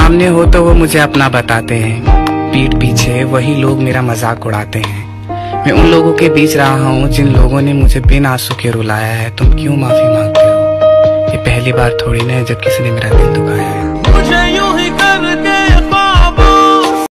सामने हो तो वो मुझे अपना बताते हैं, पीठ पीछे वही लोग मेरा मजाक उड़ाते हैं। मैं उन लोगों के बीच रहा हूँ जिन लोगों ने मुझे बिन आंसू के रुलाया है। तुम क्यों माफी मांगते हो? ये पहली बार थोड़ी ना है जब किसी ने मेरा दिल दुखाया है।